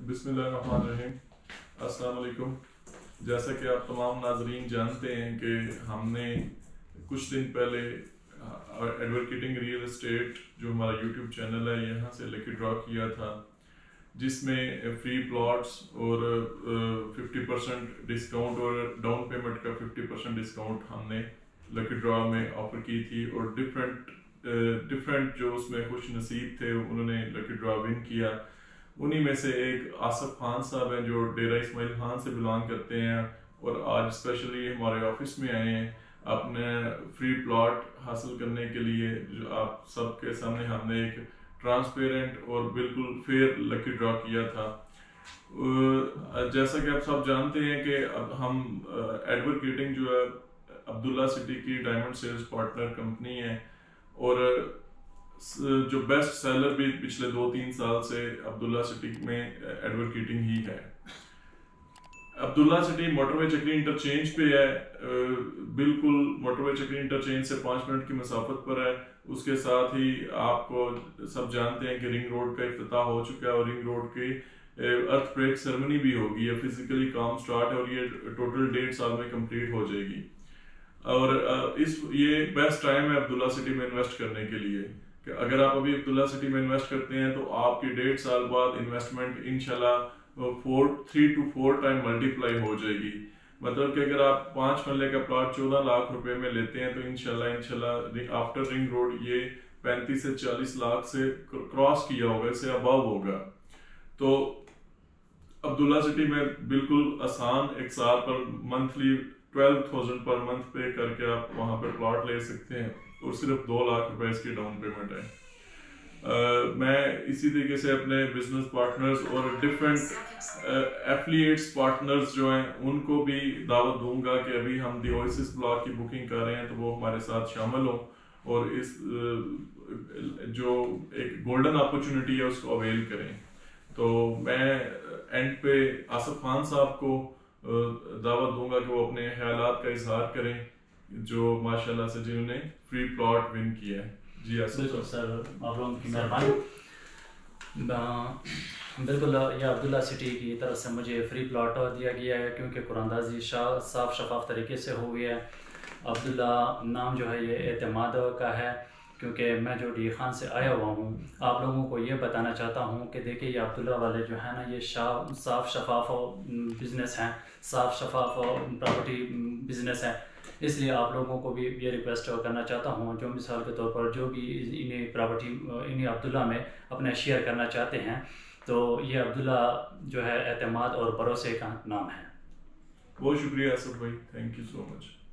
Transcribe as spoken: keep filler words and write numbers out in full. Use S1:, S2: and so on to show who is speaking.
S1: बिस्मिल्लाहिर्रहमानिर्रहीम। अस्सलाम वालेकुम। जैसा कि आप तमाम नाजरीन जानते हैं कि हमने कुछ दिन पहले एडवोकेटिंग रियल एस्टेट जो हमारा यूट्यूब चैनल है यहाँ से लकी ड्रॉ किया था, जिसमें फ्री प्लॉट्स और फिफ्टी परसेंट डिस्काउंट और डाउन पेमेंट का फिफ्टी परसेंट डिस्काउंट हमने लकी ड्रॉ में ऑफर की थी। और डिफरेंट डिफरेंट जो उसमें खुश नसीब थे उन्होंने लकी ड्रॉ विन किया। उन्हीं में से एक आसिफ खान साहब हैं जो डेरा इस्माइल खान से बिलोंग करते हैं और आज स्पेशली हमारे ऑफिस में आए हैं अपने फ्री प्लॉट हासिल करने के लिए। जो आप सबके सामने हमने एक ट्रांसपेरेंट और बिल्कुल फेयर लकी ड्रॉ किया था। जैसा कि आप सब जानते हैं कि अब हम एडवोकेटिंग जो है अब्दुल्ला सिटी की डायमंड सेल्स पार्टनर कंपनी है और जो बेस्ट सेलर भी पिछले दो तीन साल से अब्दुल्ला सिटी में एडवोकेटिंग ही है। Abdullah city motorway Chakri interchange पे है, बिल्कुल मोटरवे चक्री इंटरचेंज से पाँच मिनट की मसाफत पर है। उसके साथ ही आपको सब जानते हैं कि रिंग रोड का इफ्तिताह हो चुका है और रिंग रोड की अर्थ ब्रेक सेरेमनी भी होगी। ये फिजिकली काम स्टार्ट है और ये टोटल डेढ़ साल में कंप्लीट हो जाएगी। और इस ये बेस्ट टाइम है अब्दुल्ला सिटी में इन्वेस्ट करने के लिए कि अगर आप अभी अब्दुल्ला सिटी में इन्वेस्ट करते हैं तो आपकी डेढ़ साल बाद इन्वेस्टमेंट इंशाल्लाह four three two four time multiply हो जाएगी। मतलब कि अगर आप पाँच मरले का प्लॉट चौदह लाख रुपए में लेते हैं तो इंशाल्लाह इंशाल्लाह आफ्टर रिंग रोड ये पैंतीस से चालीस लाख से क्रॉस किया होगा, इससे अबव होगा। तो अब्दुल्ला सिटी में बिल्कुल आसान एक साल पर monthly twelve thousand per month pay करके आप वहाँ पे प्लॉट ले सकते हैं और सिर्फ दो लाख रुपए इसकी डाउन पेमेंट है। uh, मैं इसी तरीके से अपने बिजनेस पार्टनर्स और डिफरेंट एफिलिएट्स पार्टनर्स जो हैं उनको भी दावत दूंगा कि अभी हम दी ओएसिस ब्लॉक की बुकिंग कर रहे हैं तो वो हमारे साथ शामिल हों और इस uh, जो एक गोल्डन अपॉर्चुनिटी है उसको अवेल करें। तो मैं एंड पे आसिफ खान साहब को दावत दूंगा कि वो अपने ख्यालात का इजहार करें जो माशाल्लाह से जिन्होंने फ्री प्लॉट विन किया है। जी
S2: बिल्कुल सर, आप लोगों की मेहरबानी। बिल्कुल, यह अब्दुल्ला सिटी की तरफ से मुझे फ्री प्लॉट दिया गया है क्योंकि कुरानदाजी साफ शफाफ तरीके से हो गया है। अब्दुल्ला नाम जो है ये एतमाद का है क्योंकि मैं जो डी खान से आया हुआ हूँ। आप लोगों को ये बताना चाहता हूँ कि देखिए ये अब्दुल्ला वाले जो है ना ये साफ शफाफ बिज़नेस हैं, साफ शफाफ प्रॉपर्टी बिज़नेस है। इसलिए आप लोगों को भी ये रिक्वेस्ट करना चाहता हूँ जो मिसाल के तौर पर जो भी इन्हें प्रॉपर्टी इन्हें अब्दुल्ला में अपने शेयर करना चाहते हैं तो ये अब्दुल्ला जो है एतमाद और भरोसे का नाम है।
S1: बहुत शुक्रिया आसिफ भाई, थैंक यू सो मच।